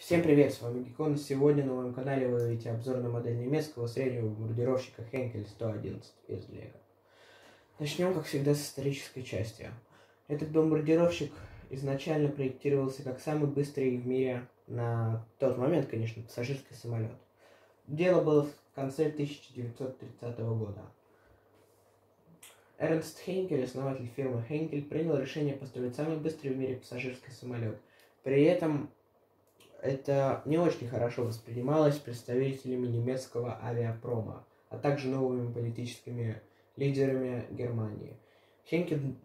Всем привет, с вами Гекон. Сегодня на моем канале вы увидите обзор на модель немецкого среднего бомбардировщика Henkel 111 из Лего. Начнем, как всегда, с исторической части. Этот бомбардировщик изначально проектировался как самый быстрый в мире на тот момент, конечно, пассажирский самолет. Дело было в конце 1930 года. Эрнст Хейнкель, основатель фирмы Henkel, принял решение построить самый быстрый в мире пассажирский самолет. При этом это не очень хорошо воспринималось представителями немецкого авиапрома, а также новыми политическими лидерами Германии. Хенкель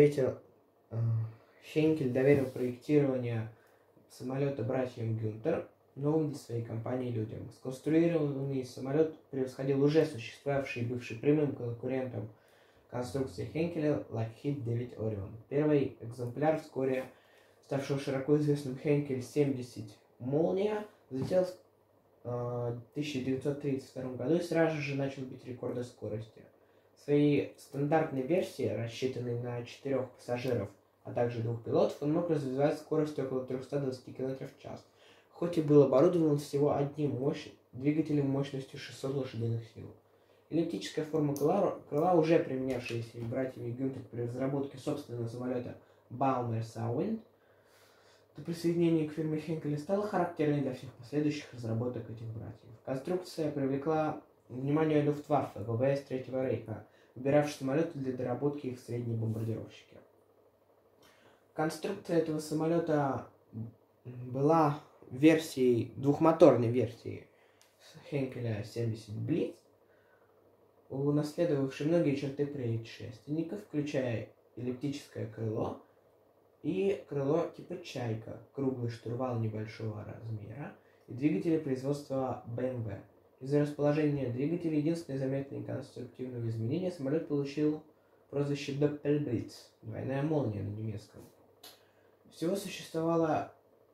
доверил проектирование самолета братьям Гюнтер, новым для своей компании людям. Сконструированный самолет превосходил уже существовавший и бывший прямым конкурентом конструкции Хенкеля Lockheed 9 Orion. Первый экземпляр, вскоре ставшего широко известным Хенкель 70 Молния, взлетел в 1932 году и сразу же начал бить рекорды скорости. В своей стандартной версии, рассчитанной на 4 пассажиров, а также 2 пилотов, он мог развивать скорость около 320 км в час, хоть и был оборудован всего одним двигателем мощностью 600 лошадиных сил. Эллиптическая форма крыла, уже применявшаяся братьями Гюнтер при разработке собственного самолета Baumeister Sauwind, до присоединения к фирме Хенкеля, стала характерной для всех последующих разработок этих братьев. Конструкция привлекла внимание Люфтваффе, ВВС Третьего Рейха, выбиравших самолеты для доработки их в средние бомбардировщики. Конструкция этого самолета была двухмоторной версией Хенкеля 70 Blitz, унаследовавшей многие черты предшественников, включая эллиптическое крыло и крыло типа «Чайка», круглый штурвал небольшого размера и двигатели производства BMW. Из-за расположения двигателя единственное заметное конструктивное изменение самолет получил прозвище Doppelblitz, двойная молния на немецком. Всего существовало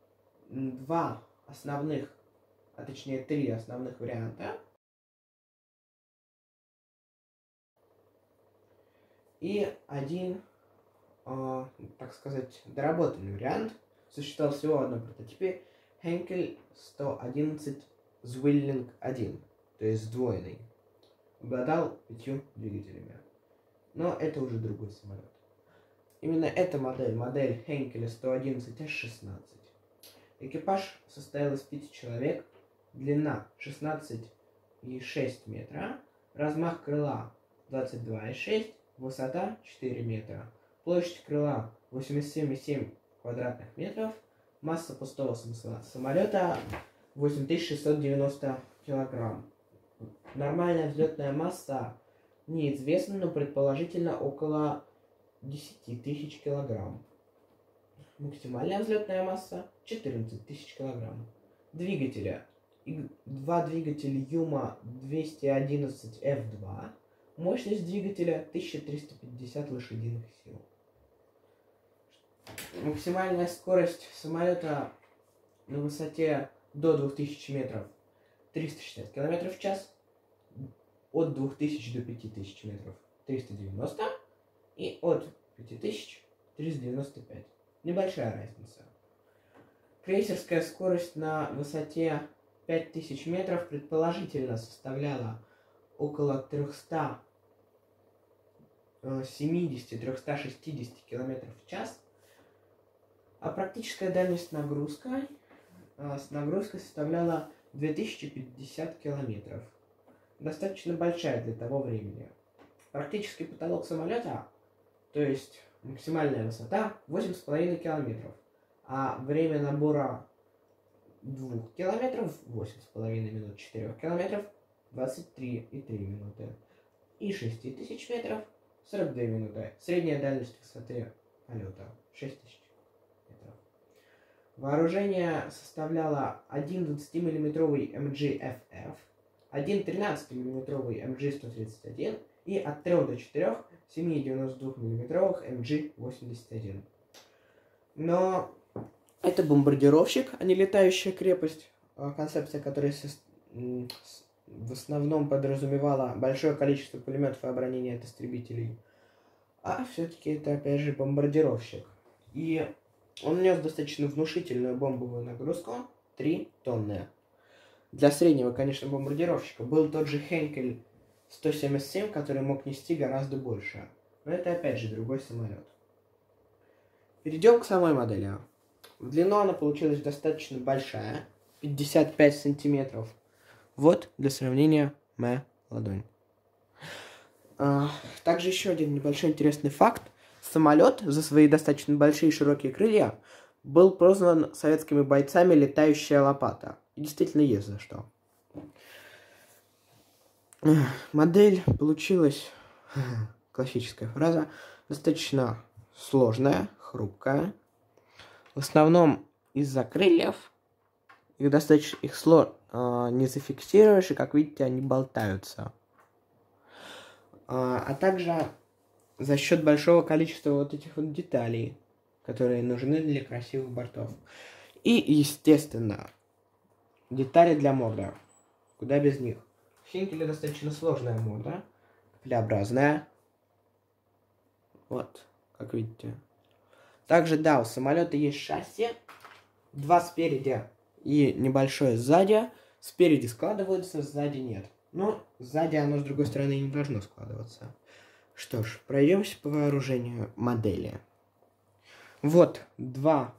три основных варианта и один, так сказать, доработанный вариант. Существовал всего в одном прототипе Henkel 111 Zwilling 1, то есть сдвоенный. Обладал 5 двигателями. Но это уже другой самолет. Именно эта модель Henkel 111 S16. Экипаж состоял из 5 человек, длина 16,6 метра, размах крыла 22,6, высота 4 метра. Площадь крыла 87,7 квадратных метров, масса пустого самолета 8690 килограмм. Нормальная взлетная масса неизвестна, но предположительно около 10 тысяч килограмм. Максимальная взлетная масса 14 тысяч килограмм. Двигателя. Два двигателя Юма 211 F2. Мощность двигателя 1350 лошадиных сил. Максимальная скорость самолета на высоте до 2000 метров 360 км в час, от 2000 до 5000 метров 390 и от 5000 395. Небольшая разница. Крейсерская скорость на высоте 5000 метров предположительно составляла около 370-360 км в час, а практическая дальность с нагрузкой составляла 2050 километров. Достаточно большая для того времени. Практический потолок самолета, то есть максимальная высота, 8,5 километров, а время набора 2 километров 8,5 минут, 4 километров 23,3 минуты и 6000 метров 42 минуты. Средняя дальность высоты полета 6000 метров. Вооружение составляло один 20-мм MG-FF, один 13-мм MG-131 и от 3 до 4 7,92-мм MG-81. Но это бомбардировщик, а не летающая крепость, концепция которой в основном подразумевала большое количество пулеметов и оборонения от истребителей. А все-таки это, опять же, бомбардировщик. И он нес достаточно внушительную бомбовую нагрузку, 3 тонны. Для среднего, конечно, бомбардировщика был тот же Хенкель 177, который мог нести гораздо больше. Но это опять же другой самолет. Перейдем к самой модели. В длину она получилась достаточно большая, 55 сантиметров. Вот, для сравнения, моя ладонь. Также еще один небольшой интересный факт. Самолет за свои достаточно большие и широкие крылья был прозван советскими бойцами «Летающая лопата». И действительно есть за что. Модель получилась, классическая фраза, достаточно сложная, хрупкая. В основном из-за крыльев. Их не зафиксируешь, и, как видите, они болтаются. А также за счет большого количества вот этих вот деталей, которые нужны для красивых бортов. И, естественно, детали для морда. Куда без них? В Хенкеле достаточно сложная морда, каплеобразная. Вот, как видите. Также, да, у самолета есть шасси. 2 спереди и небольшое сзади. Спереди складываются, сзади нет. Но сзади оно, с другой стороны, не должно складываться. Что ж, пройдемся по вооружению модели. Вот 2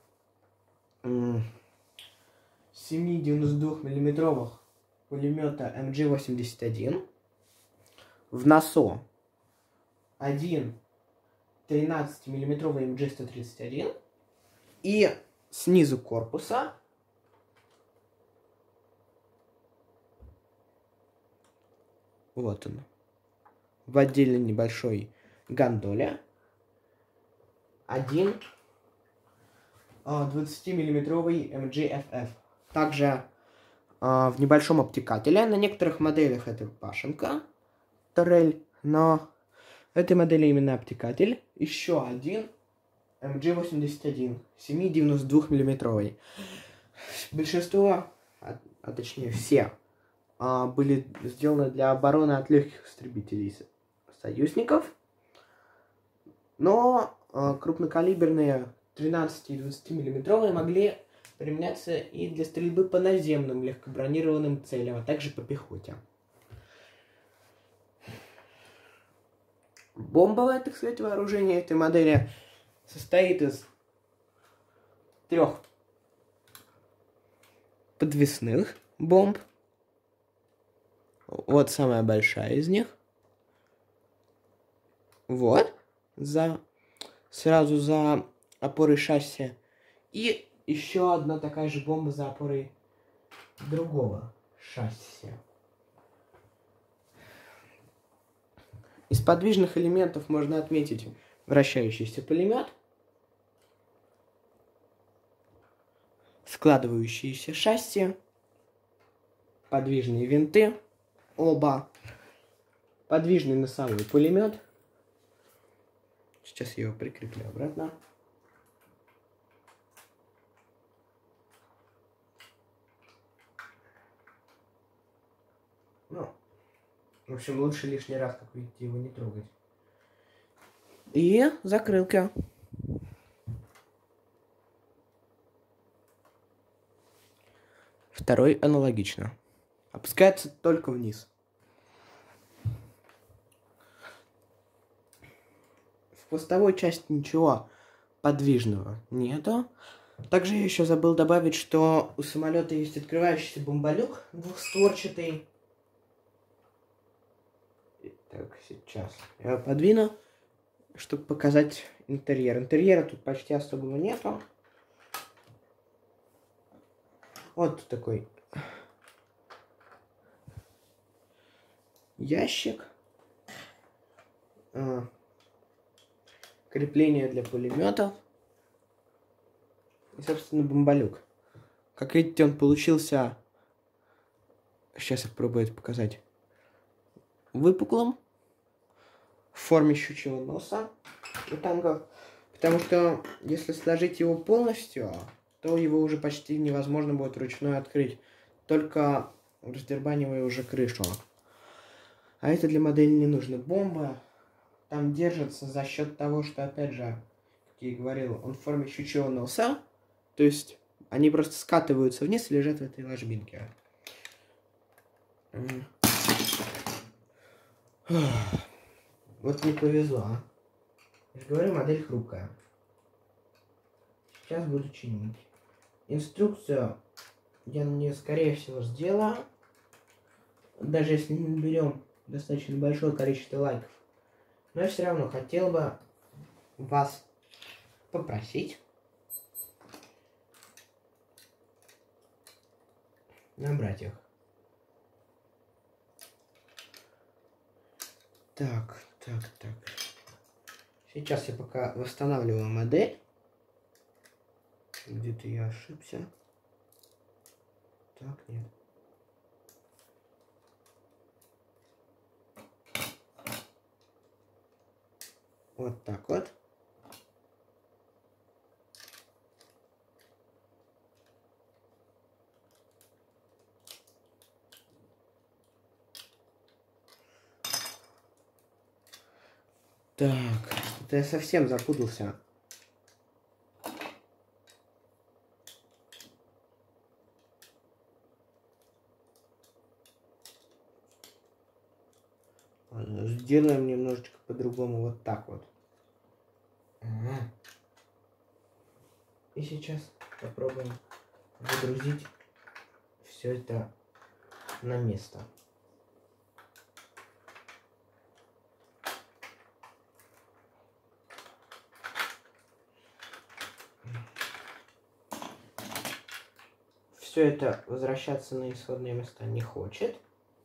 7,92 мм пулемета МГ-81. В носу 1 13 мм МГ-131. И снизу корпуса вот он. В отдельно небольшой гондоле 1 20-миллиметровый МГ-ФФ. Также в небольшом обтекателе. На некоторых моделях это Пашенко турель, но в этой модели именно обтекатель. Еще один МГ-81, 7,92 миллиметровый. Большинство, а точнее все, были сделаны для обороны от легких истребителей союзников. Но крупнокалиберные 13 и 20 миллиметровые могли применяться и для стрельбы по наземным легкобронированным целям, а также по пехоте. Бомбовое, так сказать, вооружение этой модели состоит из 3 подвесных бомб. Вот самая большая из них. Вот. Сразу за опорой шасси. И еще одна такая же бомба за опорой другого шасси. Из подвижных элементов можно отметить вращающийся пулемет, складывающиеся шасси, подвижные винты, оба, подвижный носовой пулемет. Сейчас я его прикреплю обратно. Ну, в общем, лучше лишний раз, как видите, его не трогать. И закрылка. Второй аналогично. Опускается только вниз. В хвостовой части ничего подвижного нету. Также я еще забыл добавить, что у самолета есть открывающийся бомболюк двухстворчатый. Так, сейчас я его подвину, чтобы показать интерьер. Интерьера тут почти особого нету. Вот такой ящик. Крепление для пулеметов. И, собственно, бомболюк. Как видите, он получился... Сейчас я попробую это показать. Выпуклым. В форме щучьего носа у танков. Потому что, если сложить его полностью, то его уже почти невозможно будет вручную открыть. Только раздербанивая уже крышу. А это для модели не нужно. Бомба там держится за счет того, что, опять же, как я и говорил, он в форме щучьего носа. То есть Они просто скатываются вниз и лежат в этой ложбинке. Вот не повезло, а. Я же говорю, модель хрупкая. Сейчас буду чинить. Инструкцию я на нее, скорее всего, сделаю. Даже если не наберем достаточно большое количество лайков. Но я все равно хотел бы вас попросить набрать их. Так. Сейчас я пока восстанавливаю модель. Где-то я ошибся. Так, нет. Вот так вот. Так, это я совсем запутался. Сделаем немножечко по-другому, вот так вот. Ага. И сейчас попробуем выгрузить все это на место. Все это возвращаться на исходные места не хочет.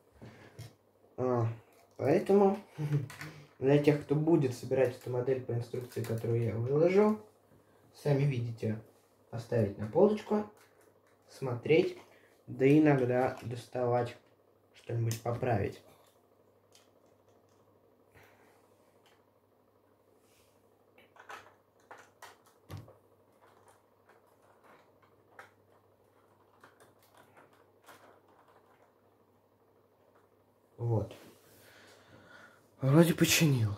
Поэтому для тех, кто будет собирать эту модель по инструкции, которую я выложу, сами видите, поставить на полочку, смотреть, да и иногда доставать, что-нибудь поправить. Вот. Вроде починил.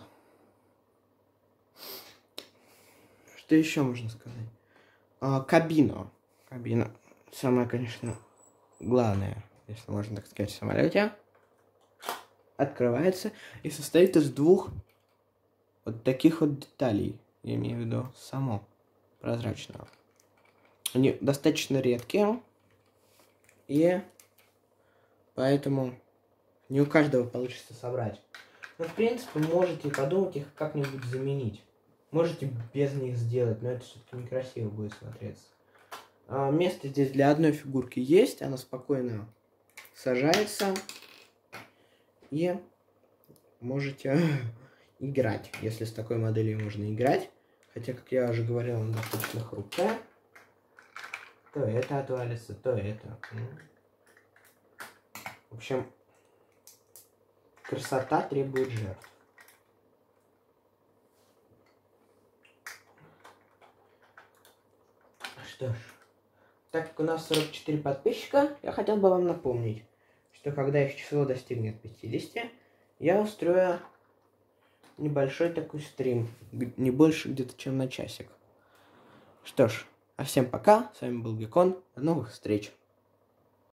Что еще можно сказать? Кабина. Кабина. Самое, конечно, главное, если можно так сказать, в самолете. Открывается и состоит из двух вот таких вот деталей. Я имею в виду само прозрачного. Они достаточно редкие. И поэтому не у каждого получится собрать. Но, в принципе, можете подумать их как-нибудь заменить. Можете без них сделать, но это все-таки некрасиво будет смотреться. Место здесь для одной фигурки есть. Она спокойно сажается. И можете играть. Если с такой моделью можно играть. Хотя, как я уже говорил, она достаточно хрупкая. То это отвалится, то это. В общем, красота требует жертв. Что ж, так как у нас 44 подписчика, я хотел бы вам напомнить, что когда их число достигнет 50, я устрою небольшой такой стрим, не больше где-то чем на часик. Что ж, а всем пока, с вами был Гекон, до новых встреч.